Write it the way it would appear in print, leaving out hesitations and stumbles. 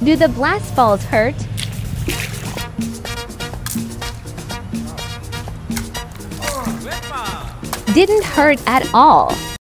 Do the blast balls hurt? Didn't hurt at all.